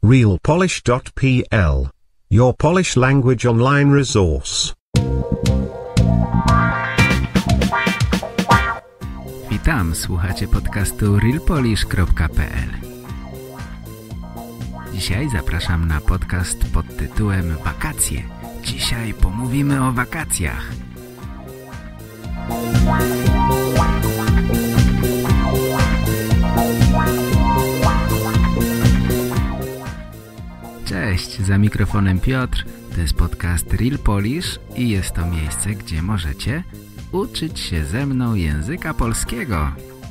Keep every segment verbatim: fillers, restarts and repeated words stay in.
real polish dot p l. Your Polish language online resource. Witam, słuchacie podcastu real polish kropka p l. Dzisiaj zapraszam na podcast pod tytułem Wakacje. Dzisiaj pomówimy o wakacjach. Cześć, za mikrofonem Piotr, to jest podcast Real Polish i jest to miejsce, gdzie możecie uczyć się ze mną języka polskiego.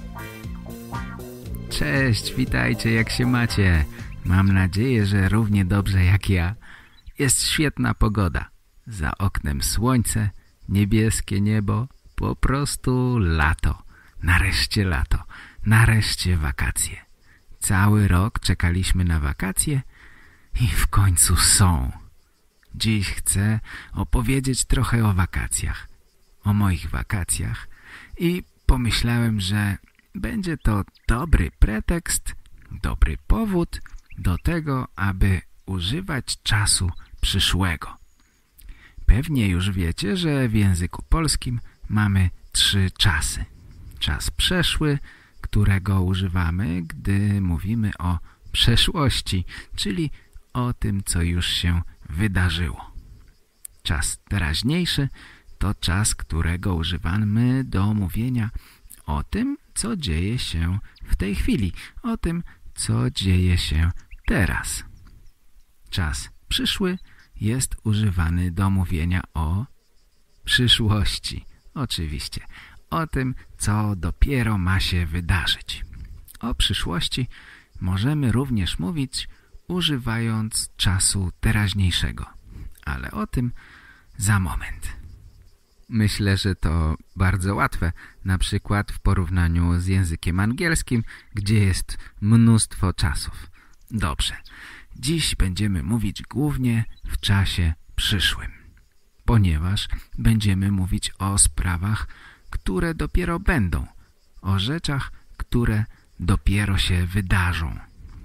Cześć, witajcie, jak się macie? Mam nadzieję, że równie dobrze jak ja. Jest świetna pogoda. Za oknem słońce, niebieskie niebo, po prostu lato. Nareszcie lato, nareszcie wakacje. Cały rok czekaliśmy na wakacje i w końcu są. Dziś chcę opowiedzieć trochę o wakacjach, o moich wakacjach i pomyślałem, że będzie to dobry pretekst, dobry powód do tego, aby używać czasu przyszłego. Pewnie już wiecie, że w języku polskim mamy trzy czasy. Czas przeszły, którego używamy, gdy mówimy o przeszłości, czyli o tym, co już się wydarzyło. Czas teraźniejszy to czas, którego używamy do mówienia o tym, co dzieje się w tej chwili, o tym, co dzieje się teraz. Czas przyszły jest używany do mówienia o przyszłości. Oczywiście, o tym, co dopiero ma się wydarzyć. O przyszłości możemy również mówić używając czasu teraźniejszego. Ale o tym za moment. Myślę, że to bardzo łatwe, na przykład w porównaniu z językiem angielskim, gdzie jest mnóstwo czasów. Dobrze, dziś będziemy mówić głównie w czasie przyszłym, ponieważ będziemy mówić o sprawach, które dopiero będą, o rzeczach, które dopiero się wydarzą.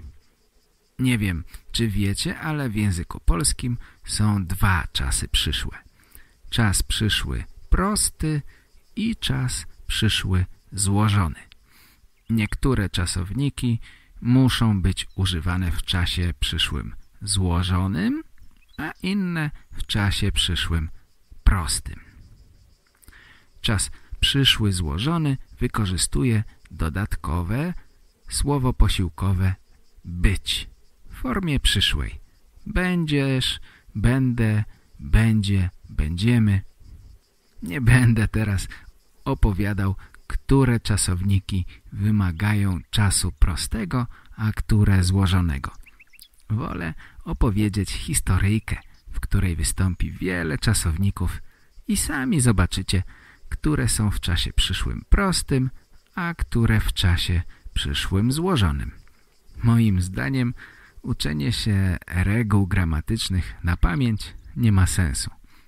Nie wiem, czy wiecie, ale w języku polskim są dwa czasy przyszłe. Czas przyszły prosty i czas przyszły złożony. Niektóre czasowniki muszą być używane w czasie przyszłym złożonym, a inne w czasie przyszłym prostym. Czas przyszły złożony wykorzystuje dodatkowe słowo posiłkowe być w formie przyszłej. Będziesz, będę, będzie, będziemy. Nie będę teraz opowiadał, które czasowniki wymagają czasu prostego, a które złożonego. Wolę opowiedzieć historyjkę, w której wystąpi wiele czasowników i sami zobaczycie, które są w czasie przyszłym prostym, a które w czasie przyszłym złożonym. Moim zdaniem uczenie się reguł gramatycznych na pamięć nie ma sensu.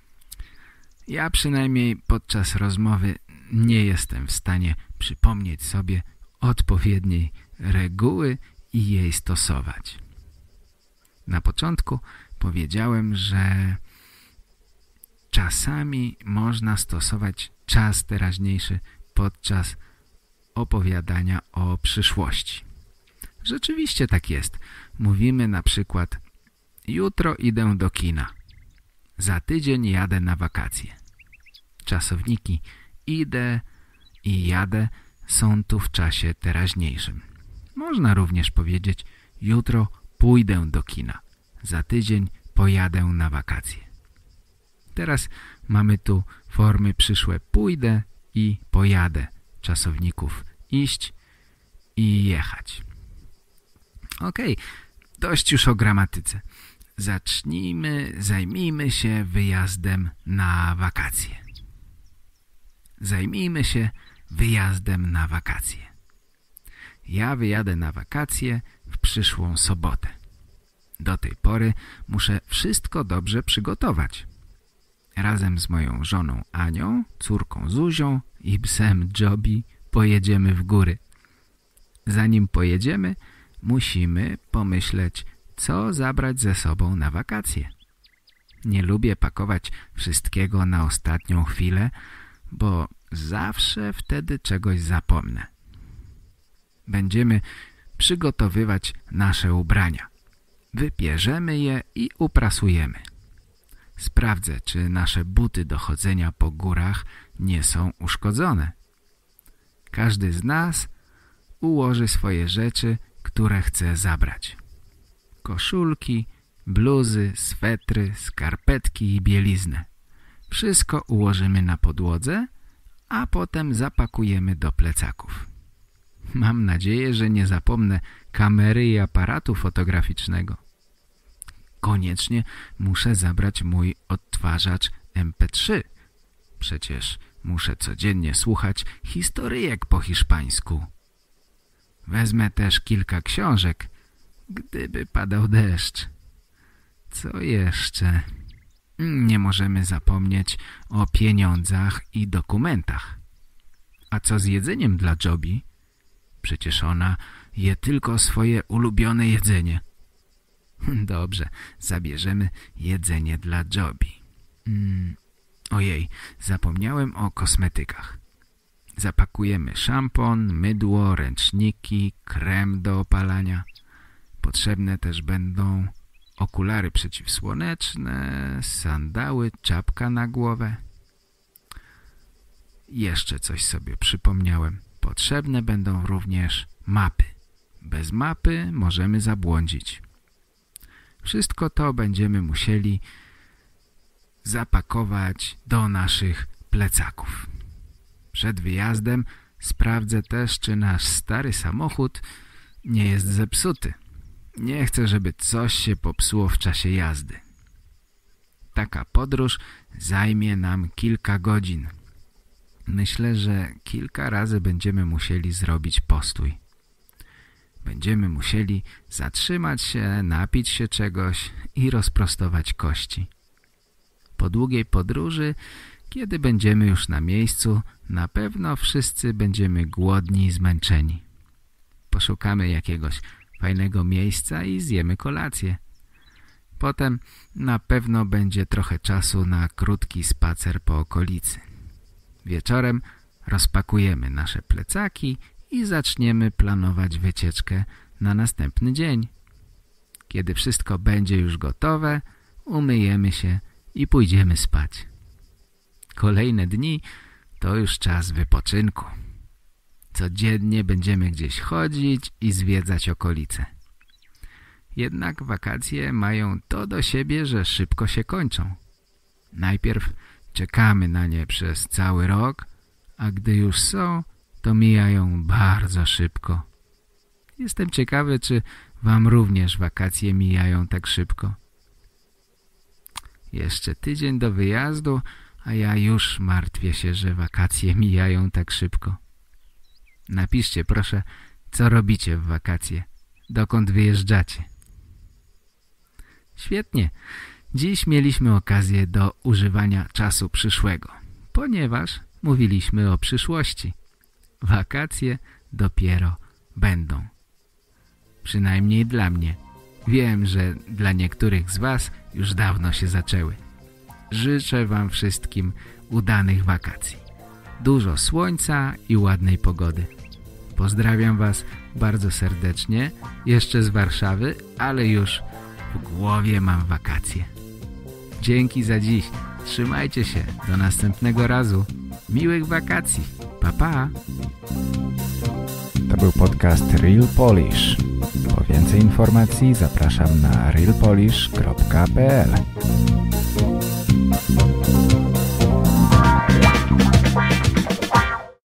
Ja przynajmniej podczas rozmowy nie jestem w stanie przypomnieć sobie odpowiedniej reguły i jej stosować. Na początku powiedziałem, że czasami można stosować czas teraźniejszy podczas opowiadania o przyszłości. Rzeczywiście tak jest. Mówimy na przykład: jutro idę do kina. Za tydzień jadę na wakacje. Czasowniki idę i jadę są tu w czasie teraźniejszym. Można również powiedzieć: jutro pójdę do kina. Za tydzień pojadę na wakacje. Teraz mamy tu formy przyszłe pójdę i pojadę. Czasowników iść i jechać. Okej, dość już o gramatyce. Zacznijmy, zajmijmy się wyjazdem na wakacje. Zajmijmy się wyjazdem na wakacje. Ja wyjadę na wakacje w przyszłą sobotę. Do tej pory muszę wszystko dobrze przygotować. Razem z moją żoną Anią, córką Zuzią i psem Jobi pojedziemy w góry. Zanim pojedziemy, musimy pomyśleć, co zabrać ze sobą na wakacje. Nie lubię pakować wszystkiego na ostatnią chwilę, bo zawsze wtedy czegoś zapomnę. Będziemy przygotowywać nasze ubrania. Wypierzemy je i uprasujemy. Sprawdzę, czy nasze buty do chodzenia po górach nie są uszkodzone. Każdy z nas ułoży swoje rzeczy, które chce zabrać. Koszulki, bluzy, swetry, skarpetki i bieliznę. Wszystko ułożymy na podłodze, a potem zapakujemy do plecaków. Mam nadzieję, że nie zapomnę kamery i aparatu fotograficznego. Koniecznie muszę zabrać mój odtwarzacz em pe trzy. Przecież muszę codziennie słuchać historyjek po hiszpańsku. Wezmę też kilka książek, gdyby padał deszcz. Co jeszcze? Nie możemy zapomnieć o pieniądzach i dokumentach. A co z jedzeniem dla Jobi? Przecież ona je tylko swoje ulubione jedzenie. Dobrze, zabierzemy jedzenie dla Jobi. Hmm. Ojej, zapomniałem o kosmetykach. Zapakujemy szampon, mydło, ręczniki, krem do opalania. Potrzebne też będą okulary przeciwsłoneczne, sandały, czapka na głowę. Jeszcze coś sobie przypomniałem. Potrzebne będą również mapy. Bez mapy możemy zabłądzić. Wszystko to będziemy musieli zapakować do naszych plecaków. Przed wyjazdem sprawdzę też, czy nasz stary samochód nie jest zepsuty. Nie chcę, żeby coś się popsuło w czasie jazdy. Taka podróż zajmie nam kilka godzin. Myślę, że kilka razy będziemy musieli zrobić postój. Będziemy musieli zatrzymać się, napić się czegoś i rozprostować kości. Po długiej podróży, kiedy będziemy już na miejscu, na pewno wszyscy będziemy głodni i zmęczeni. Poszukamy jakiegoś fajnego miejsca i zjemy kolację. Potem na pewno będzie trochę czasu na krótki spacer po okolicy. Wieczorem rozpakujemy nasze plecaki i zaczniemy planować wycieczkę na następny dzień. Kiedy wszystko będzie już gotowe, umyjemy się i pójdziemy spać. Kolejne dni to już czas wypoczynku. Codziennie będziemy gdzieś chodzić i zwiedzać okolice. Jednak wakacje mają to do siebie, że szybko się kończą. Najpierw czekamy na nie przez cały rok, a gdy już są, to mijają bardzo szybko. Jestem ciekawy, czy wam również wakacje mijają tak szybko. Jeszcze tydzień do wyjazdu, a ja już martwię się, że wakacje mijają tak szybko. Napiszcie proszę, co robicie w wakacje, dokąd wyjeżdżacie. Świetnie. Dziś mieliśmy okazję do używania czasu przyszłego, ponieważ mówiliśmy o przyszłości. Wakacje dopiero będą. Przynajmniej dla mnie. Wiem, że dla niektórych z was już dawno się zaczęły. Życzę wam wszystkim udanych wakacji. Dużo słońca i ładnej pogody. Pozdrawiam was bardzo serdecznie, jeszcze z Warszawy, ale już w głowie mam wakacje. Dzięki za dziś. Trzymajcie się. Do następnego razu. Miłych wakacji. Pa, pa. To był podcast Real Polish. Po więcej informacji zapraszam na real polish kropka p l.